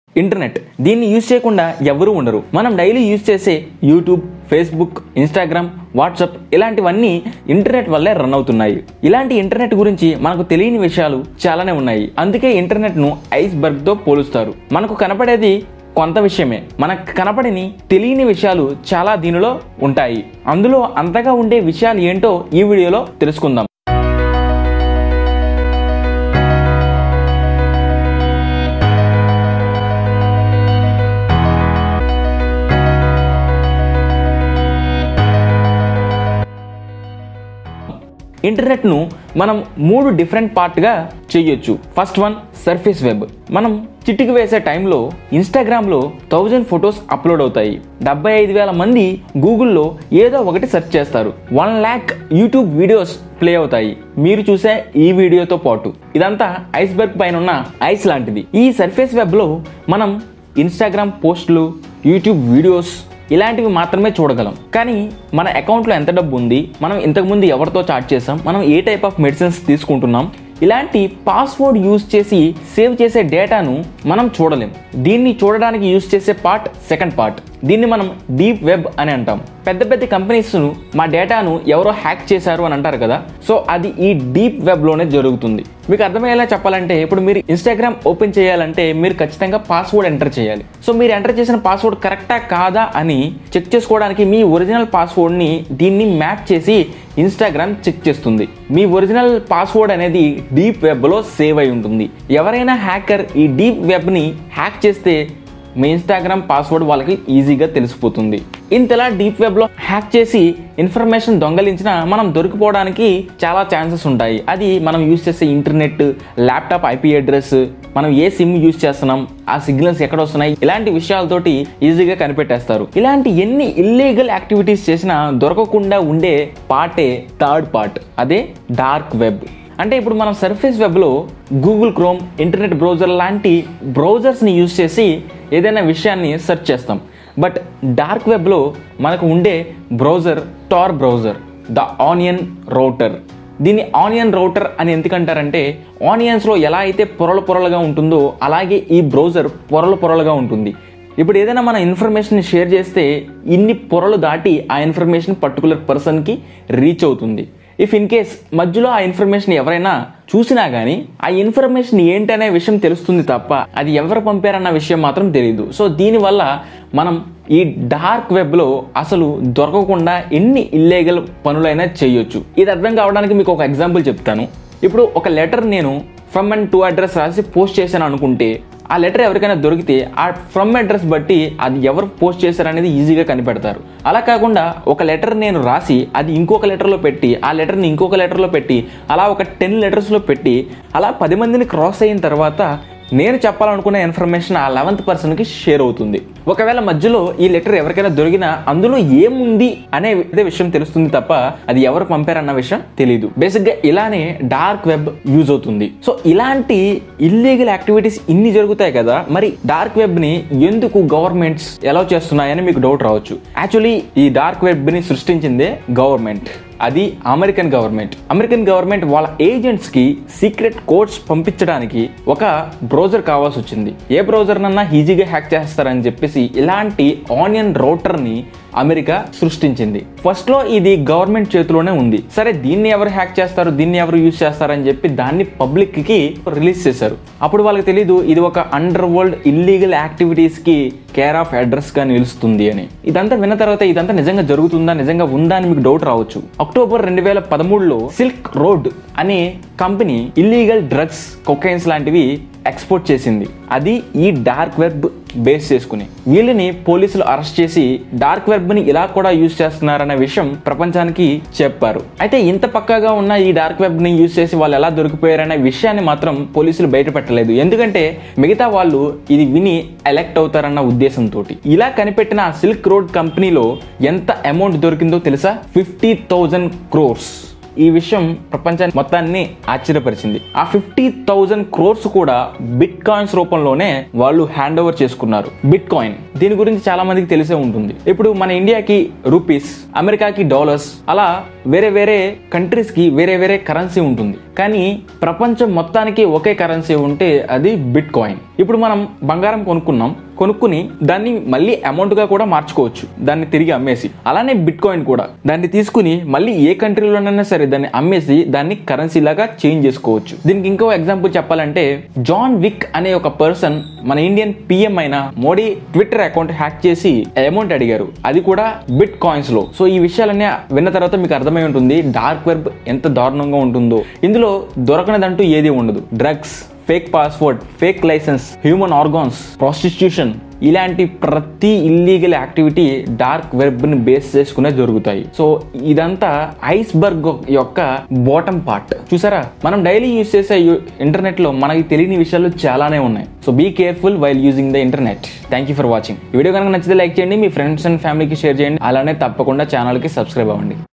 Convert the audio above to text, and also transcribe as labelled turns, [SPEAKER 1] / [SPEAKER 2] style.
[SPEAKER 1] Internet దీన్ని use చేయకుండా ఎవరు ఉండరు. మనం డైలీ యూజ్ చేసే యూట్యూబ్, ఫేస్బుక్, ఇన్స్టాగ్రామ్, వాట్సాప్ ఇలాంటివన్నీ ఇంటర్నెట్ వల్లే రన్ అవుతున్నాయి. ఇలాంటి ఇంటర్నెట్ గురించి మనకు తెలియని విషయాలు చాలానే ఉన్నాయి. అందుకే ఇంటర్నెట్ను ఐస్బర్గ్తో పోలుస్తారు. మనకు కనపడేది కొంత విషయమే, మనకు కనపడని తెలియని విషయాలు చాలా దీనిలో ఉంటాయి. అందులో అంతగా ఉండే విషయాలు ఏంటో ఈ వీడియోలో తెలుసుకుందాం. ఇంటర్నెట్ను మనం 3 డిఫరెంట్ పార్ట్గా చేయొచ్చు. First one surface web. మనం చిటికి వేసే టైంలో ఇన్స్టాగ్రామ్లో 1000 ఫొటోస్ అప్లోడ్ అవుతాయి. 75,000 మంది గూగుల్లో ఏదో ఒకటి సెర్చ్ చేస్తారు. 1 lakh యూట్యూబ్ వీడియోస్ ప్లే అవుతాయి మీరు చూసే ఈ వీడియోతో పాటు. ఇదంతా ఐస్బర్గ్ పైన ఉన్న ఐస్ లాంటిది. ఈ సర్ఫేస్ వెబ్లో మనం ఇన్స్టాగ్రామ్ పోస్టులు, యూట్యూబ్ వీడియోస్ ఇలాంటివి మాత్రమే చూడగలం. కానీ మన అకౌంట్లో ఎంత డబ్బు ఉంది, మనం ఇంతకుముందు ఎవరితో చాట్ చేసాం, మనం ఏ టైప్ ఆఫ్ మెడిసిన్స్ తీసుకుంటున్నాం, ఇలాంటి పాస్వర్డ్ యూజ్ చేసి సేవ్ చేసే డేటాను మనం చూడలేం. దీన్ని చూడడానికి యూజ్ చేసే పార్ట్ సెకండ్ పార్ట్. దీన్ని మనం డీప్ వెబ్ అని అంటాం. పెద్ద పెద్ద కంపెనీస్ మా డేటాను ఎవరో హ్యాక్ చేశారు అని అంటారు కదా, సో అది ఈ డీప్ వెబ్లోనే జరుగుతుంది. మీకు అర్థమయ్యేలా చెప్పాలంటే, ఇప్పుడు మీరు ఇన్స్టాగ్రామ్ ఓపెన్ చేయాలంటే మీరు ఖచ్చితంగా పాస్వర్డ్ ఎంటర్ చేయాలి. సో మీరు ఎంటర్ చేసిన పాస్వర్డ్ కరెక్టా కాదా అని చెక్ చేసుకోవడానికి మీ ఒరిజినల్ పాస్వర్డ్ని దీన్ని మ్యాచ్ చేసి ఇన్స్టాగ్రామ్ చెక్ చేస్తుంది. మీ ఒరిజినల్ పాస్వర్డ్ అనేది డీప్ వెబ్లో సేవ్ అయి ఉంటుంది. ఎవరైనా హ్యాకర్ ఈ డీప్ వెబ్ని హ్యాక్ చేస్తే మీ ఇన్స్టాగ్రామ్ పాస్వర్డ్ వాళ్ళకి ఈజీగా తెలిసిపోతుంది. ఇంతలా డీప్ వెబ్లో హ్యాక్ చేసి ఇన్ఫర్మేషన్ దొంగలించినా మనం దొరికిపోవడానికి చాలా ఛాన్సెస్ ఉంటాయి. అది మనం యూజ్ చేసే ఇంటర్నెట్, ల్యాప్టాప్ ఐపీ అడ్రస్, మనం ఏ సిమ్ యూజ్ చేస్తున్నాం, ఆ సిగ్నల్స్ ఎక్కడ వస్తున్నాయి, ఇలాంటి విషయాలతోటి ఈజీగా కనిపెట్టేస్తారు. ఇలాంటి ఎన్ని ఇల్లీగల్ యాక్టివిటీస్ చేసినా దొరకకుండా ఉండే పార్టే థర్డ్ పార్ట్, అదే డార్క్ వెబ్. అంటే ఇప్పుడు మనం సర్ఫేస్ వెబ్లో గూగుల్ క్రోమ్, ఇంటర్నెట్ బ్రౌజర్ లాంటి బ్రౌజర్స్ని యూజ్ చేసి ఏదైనా విషయాన్ని సెర్చ్ చేస్తాం. బట్ డార్క్ వెబ్లో మనకు ఉండే browser Tor browser, the onion router. దీన్ని ఆనియన్ రౌటర్ అని ఎందుకంటారంటే, ఆనియన్స్లో ఎలా అయితే పొరలు పొరలుగా ఉంటుందో అలాగే ఈ బ్రౌజర్ పొరలు పొరలుగా ఉంటుంది. ఇప్పుడు ఏదైనా మన ఇన్ఫర్మేషన్ షేర్ చేస్తే ఇన్ని పొరలు దాటి ఆ ఇన్ఫర్మేషన్ పర్టికులర్ పర్సన్కి రీచ్ అవుతుంది. ఇఫ్ ఇన్ కేస్ మధ్యలో ఆ ఇన్ఫర్మేషన్ ఎవరైనా చూసినా కానీ ఆ ఇన్ఫర్మేషన్ ఏంటనే విషయం తెలుస్తుంది తప్ప అది ఎవరు పంపారన్న విషయం మాత్రం తెలియదు. సో దీనివల్ల మనం ఈ డార్క్ వెబ్లో అసలు దొరకకుండా ఎన్ని ఇల్లీగల్ పనులైనా చేయొచ్చు. ఇది అర్థం కావడానికి మీకు ఒక ఎగ్జాంపుల్ చెప్తాను. ఇప్పుడు ఒక లెటర్ నేను ఫ్రమ్ అండ్ టు అడ్రస్ రాసి పోస్ట్ చేశాను అనుకుంటే, ఆ లెటర్ ఎవరికైనా దొరికితే ఆ ఫ్రమ్ అడ్రస్ బట్టి అది ఎవరు పోస్ట్ చేశారనేది ఈజీగా కనిపెడతారు. అలా కాకుండా ఒక లెటర్ నేను రాసి అది ఇంకొక లెటర్లో పెట్టి, ఆ లెటర్ని ఇంకొక లెటర్లో పెట్టి, అలా ఒక 10 లెటర్స్లో పెట్టి అలా 10 మందిని క్రాస్ అయిన తర్వాత నేను చెప్పాలనుకున్న ఇన్ఫర్మేషన్ ఆ 11th పర్సన్కి షేర్ అవుతుంది. ఒకవేళ మధ్యలో ఈ లెటర్ ఎవరికైనా దొరికినా అందులో ఏముంది అనే విషయం తెలుస్తుంది తప్ప అది ఎవరు పంపారన్న విషయం తెలియదు. బేసిక్గా ఇలానే డార్క్ వెబ్ యూజ్ అవుతుంది. సో ఇలాంటి ఇల్లీగల్ యాక్టివిటీస్ ఇన్ని జరుగుతాయి కదా, మరి డార్క్ వెబ్ని ఎందుకు గవర్నమెంట్స్ ఎలా చేస్తున్నాయని మీకు డౌట్ రావచ్చు. యాక్చువల్లీ ఈ డార్క్ వెబ్ని సృష్టించిందే గవర్నమెంట్, అది అమెరికన్ గవర్నమెంట్. అమెరికన్ గవర్నమెంట్ వాళ్ళ ఏజెంట్స్కి సీక్రెట్ కోడ్స్ పంపించడానికి ఒక బ్రౌజర్ కావాల్సి వచ్చింది. ఏ బ్రౌజర్ నన్నా ఈజీగా హ్యాక్ చేస్తారని చెప్పేసి ఇలాంటి ఆనియన్ రౌటర్ని అమెరికా సృష్టించింది. ఫస్ట్లో ఇది గవర్నమెంట్ చేతిలోనే ఉంది. సరే దీన్ని ఎవరు హ్యాక్ చేస్తారు, దీన్ని ఎవరు యూజ్ చేస్తారని చెప్పి దాన్ని పబ్లిక్కి రిలీజ్ చేశారు. అప్పుడు వాళ్ళకి తెలీదు ఇది ఒక అండర్ వరల్డ్ ఇల్లీగల్ యాక్టివిటీస్కి కేర్ ఆఫ్ అడ్రస్గా నిలుస్తుంది అని. ఇదంతా విన్న తర్వాత ఇదంతా నిజంగా జరుగుతుందా, నిజంగా ఉందా అని మీకు డౌట్ రావచ్చు. అక్టోబర్ 2013లో సిల్క్ రోడ్ అనే కంపెనీ ఇల్లీగల్ డ్రగ్స్, కొకైన్స్ లాంటివి ఎక్స్పోర్ట్ చేసింది. అది ఈ డార్క్ వెబ్ బేస్ చేసుకుని. వీళ్ళని పోలీసులు అరెస్ట్ చేసి డార్క్ వెబ్ని ఇలా కూడా యూజ్ చేస్తున్నారనే విషయం ప్రపంచానికి చెప్పారు. అయితే ఇంత పక్కాగా ఉన్న ఈ డార్క్ వెబ్ని యూజ్ చేసి వాళ్ళు ఎలా దొరికిపోయారనే విషయాన్ని మాత్రం పోలీసులు బయట పెట్టలేదు. ఎందుకంటే మిగతా వాళ్ళు ఇది విని ఎలెక్ట్ అవుతారన్న ఉద్దేశంతో. ఇలా కనిపెట్టిన సిల్క్ రోడ్ కంపెనీలో ఎంత అమౌంట్ దొరికిందో తెలుసా? 50,000 crores. ఈ విషయం ప్రపంచాన్ని మొత్తాన్ని ఆశ్చర్యపరిచింది. ఆ 50,000 crores కూడా బిట్ కాయిన్స్ రూపంలోనే వాళ్ళు హ్యాండ్ ఓవర్ చేసుకున్నారు. బిట్ కాయిన్ దీని గురించి చాలా మందికి తెలిసే ఉంటుంది. ఇప్పుడు మన ఇండియాకి రూపీస్, అమెరికాకి డాలర్స్, అలా వేరే వేరే కంట్రీస్ కి వేరే వేరే కరెన్సీ ఉంటుంది. కానీ ప్రపంచం మొత్తానికి ఒకే కరెన్సీ ఉంటే అది బిట్ కాయిన్. ఇప్పుడు మనం బంగారం కొనుక్కుని దాన్ని మళ్ళీ అమౌంట్ గా కూడా మార్చుకోవచ్చు, దాన్ని తిరిగి అమ్మేసి. అలానే బిట్ కాయిన్ కూడా దాన్ని తీసుకుని మళ్ళీ ఏ కంట్రీలోనైనా సరే దాన్ని అమ్మేసి దాన్ని కరెన్సీ లాగా చేంజ్ చేసుకోవచ్చు. దీనికి ఇంకో ఎగ్జాంపుల్ చెప్పాలంటే, జాన్ విక్ అనే ఒక పర్సన్ మన ఇండియన్ పిఎం అయిన మోడీ ట్విట్టర్ అకౌంట్ హ్యాక్ చేసి అమౌంట్ అడిగారు, అది కూడా బిట్ కాయిన్స్ లో. సో ఈ విషయాలన్నీ విన్న తర్వాత మీకు అర్థమై ఉంటుంది డార్క్ వెబ్ ఎంత దారుణంగా ఉంటుందో. ఇందులో దొరకనిదంటూ ఏది ఉండదు. Drugs, fake password, fake license, human organs, prostitution, ఇలాంటి ప్రతి ఇల్లీగల్ యాక్టివిటీ డార్క్ వెబ్ ని బేస్ చేసుకునే జరుగుతాయి. సో ఇదంతా ఐస్బర్గ్ యొక్క బాటమ్ పార్ట్. చూసారా, మనం డైలీ యూజ్ చేసే ఇంటర్నెట్ లో మనకి తెలియని విషయాలు చాలానే ఉన్నాయి. So be careful while using the internet. Thank you for watching. ఈ వీడియో కనుక నచ్చితే లైక్ చేయండి, మీ ఫ్రెండ్స్ అండ్ ఫ్యామిలీకి షేర్ చేయండి. అలానే తప్పకుండా ఛానల్ కి సబ్స్క్రైబ్ అవ్వండి.